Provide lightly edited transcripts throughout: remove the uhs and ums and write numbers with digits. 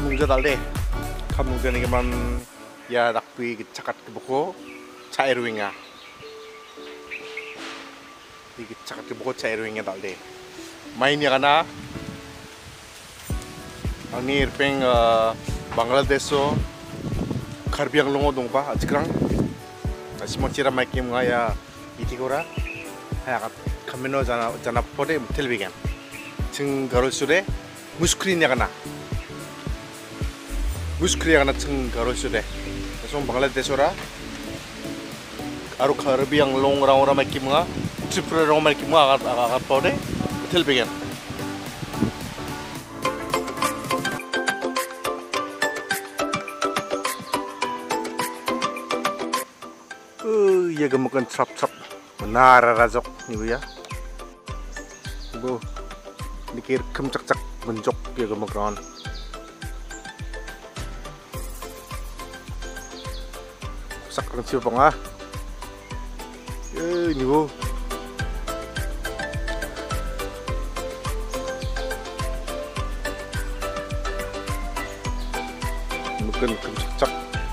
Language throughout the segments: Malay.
kamungja dalde kamungja ni man ya dakpi cakat ke buku cairwinga di cakat ke buku cairwinga dalde main ya kana ani irpeng Bangladesh so Karbi Anglongo dongpa ajikrang simon cira maikim ngaya itigora hayakat kameno jana pode telbigan 층 가롤 수레 무스크린이야 가나 무스크리야 가나 층 가롤 수레 그래서 방글라데시라 아루 카르비 앙롱 라오라 마이키무가 트리프레 로 마이키무가 아가 pode telbigan iya gemukan trap menara razok nih ya bu dikir kem cak benjok ya gemukan sak kecil pengah ini bu mungkin kem cak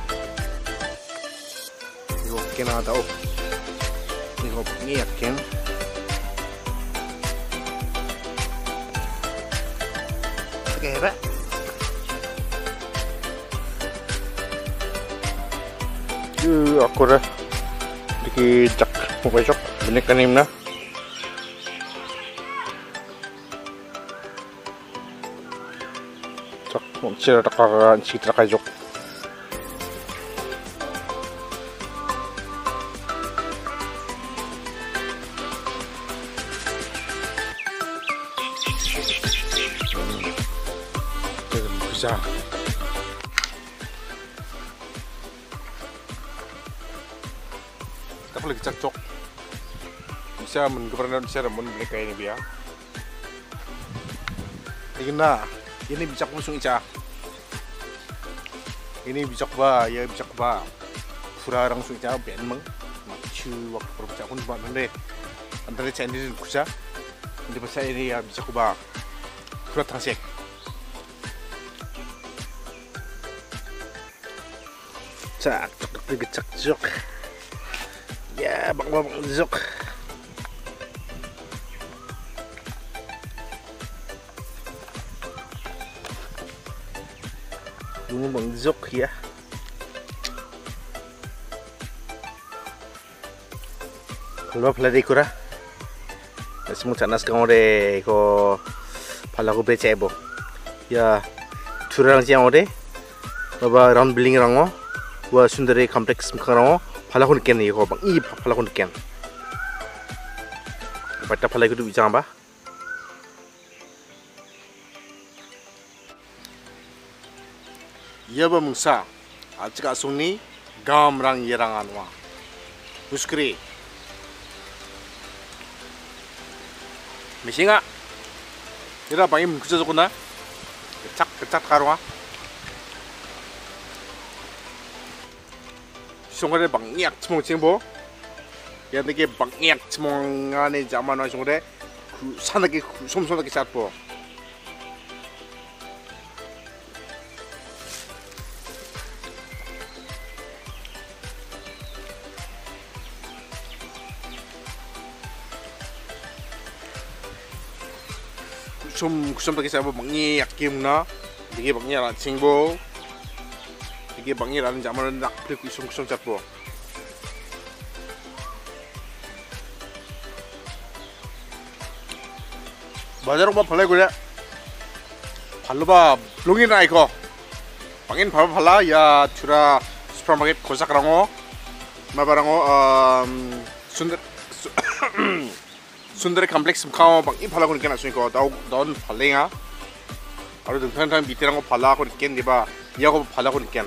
kena tahu ini yakin oke pak aku dah dikicak pokoknya banyak kan ini cak mungkin ada citra kajok 자, tak boleh cak cok. Bisa mengeberanian bisa ramon mereka ini biar. Ini bisa kusung ica. Ini bisa ba, ya bisa ba. Pura orang sung ica ben meng. Macu waktu berbacak pun buat mende. Antara cak ini kusa. Di bahasa ini ya bisa ba. Pura transek. Cak cok ya bang zok bunga bang zok ya kalau pelari kura semua canas kamu deh ko palaku becebo ya curang siang ode baba round building rango wah sundari kompleks mkarang palakun ken nih kau bang palakun ken baca palak itu bicara apa iya bang musa ajak asung ni gamrang yerangan wah muskri misinga ira bangim kucajokuna kecak karuah 송어래 방약 치몽 칭보 야되게 방약 치몽 안에 자만한 송어래 그 산하게 솜솜하게 잡고 솜솜하게 잡고 방약 기억나 이게 방약 칭보 이게 방이라는 자만은 nak 그리고 숑숑 잡고 바자로 봐 팔래 그래 발로 봐 롱이나 이거 방인 발 팔라 야 주라 슈퍼마켓 고사랑어 마바랑어 순드레 컴플렉스 카오 방이 팔라고 니까 나서니까 넌 팔래야 아로 등탄탄 밑에랑 거 팔라고 니까 봐 이하고 팔라고 니까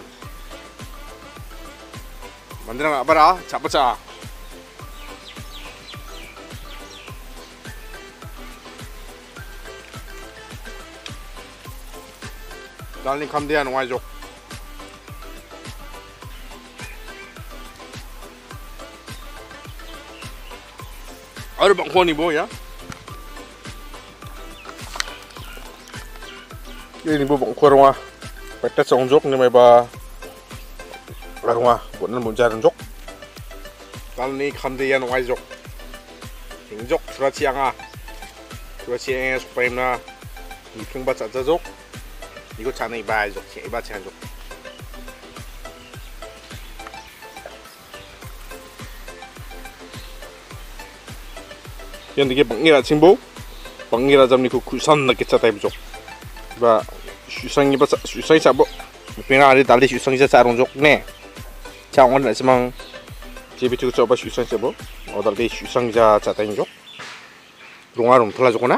만들어 봐라 잡자 달링 감대한 와이족 아르 방콘이 뭐야? ini bu bang kurang Peta songjok ni may ba larunga buat nan munjar jok. Kal ni khamde yan wai jok. Hingjok sura chianga. Sura chiang supaya na 이핑 바 짜자 jok. 이거 자네 이바 jok. 이바 chiang jok. Yan dige bangira chingbo. Bangira jam ni ku kusan na ke chatai jok. Ba 수상이 봐 수상이 잡어 그냥 아래 달리 수상이 자롱 족네 자 오늘 아침만 집에 두고 잡아 수상이 잡어 어달리 수상자 자다인 족 롱아롱 돌아 줬구나